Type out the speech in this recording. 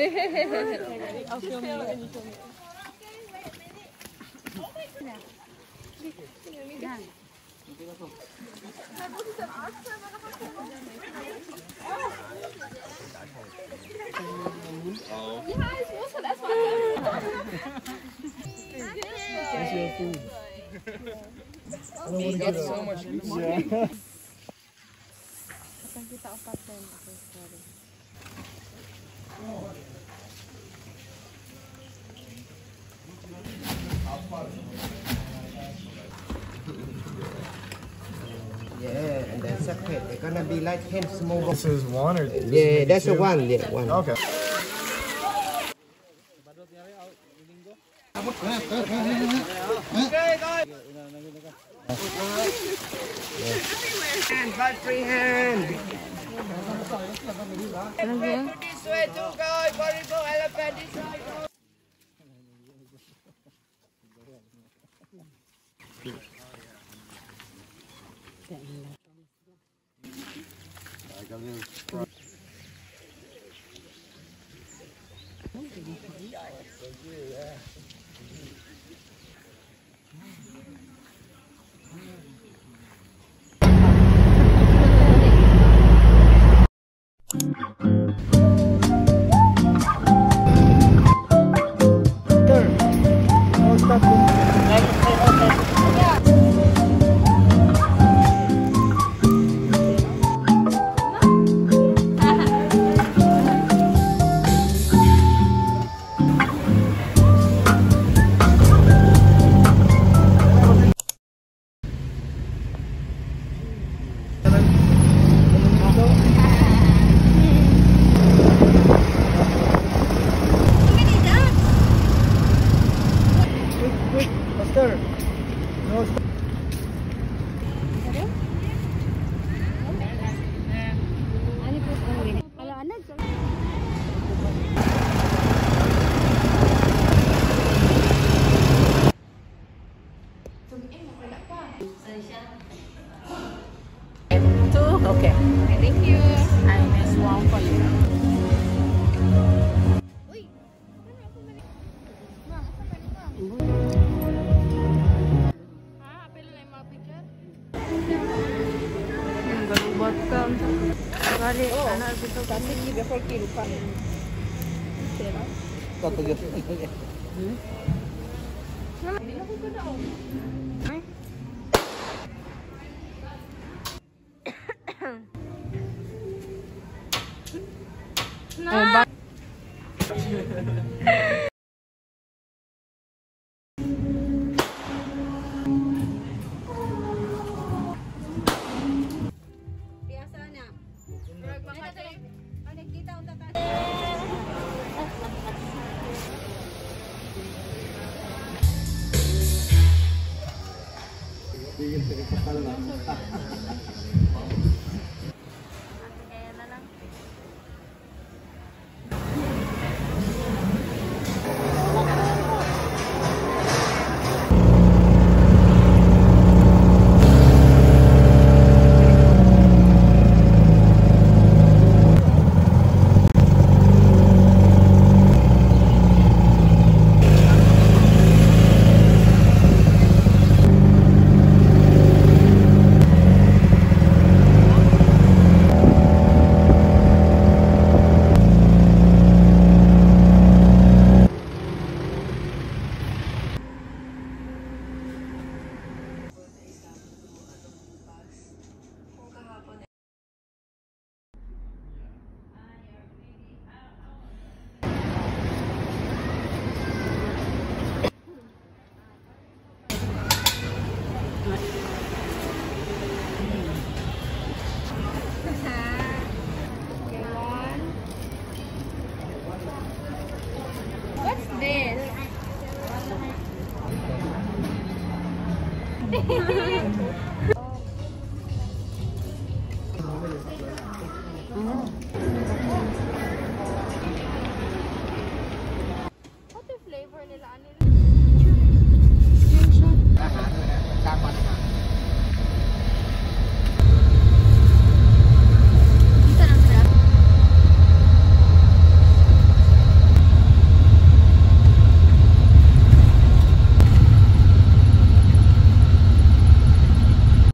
I'll film you and you film me. Ja, ich muss schon erstmal. That's your food. You get so much food. Yeah. Yeah, and then separate. They're gonna be like 10 small. This is one or this Yeah, is that's two? a one. Yeah, one. Okay. Hand, but free hand. Ano ba? This way to go. Go, elephant this way. Go. Okay. Thank you. I next one for you. Buat kamu. Kali anak itu kasi before kilo pa. Nah. Biasanya. Ada kita untuk What's this?